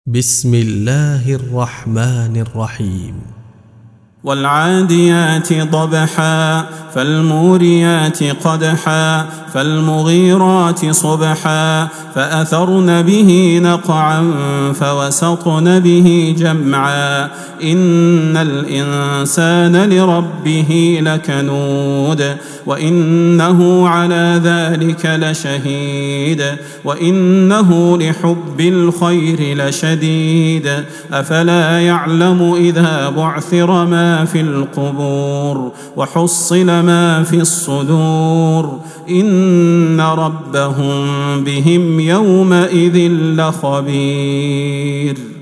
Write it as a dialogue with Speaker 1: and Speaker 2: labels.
Speaker 1: بسم الله الرحمن الرحيم.
Speaker 2: والعاديات ضبحا فالموريات قدحا فالمغيرات صبحا فأثرن به نقعا فوسطن به جمعا إن الإنسان لربه لكنود وإنه على ذلك لشهيد وإنه لحب الخير لشديد أفلا يعلم إذا بعثر ما في القبور وحصل ما في الصدور إن ربهم بهم يومئذ لخبير.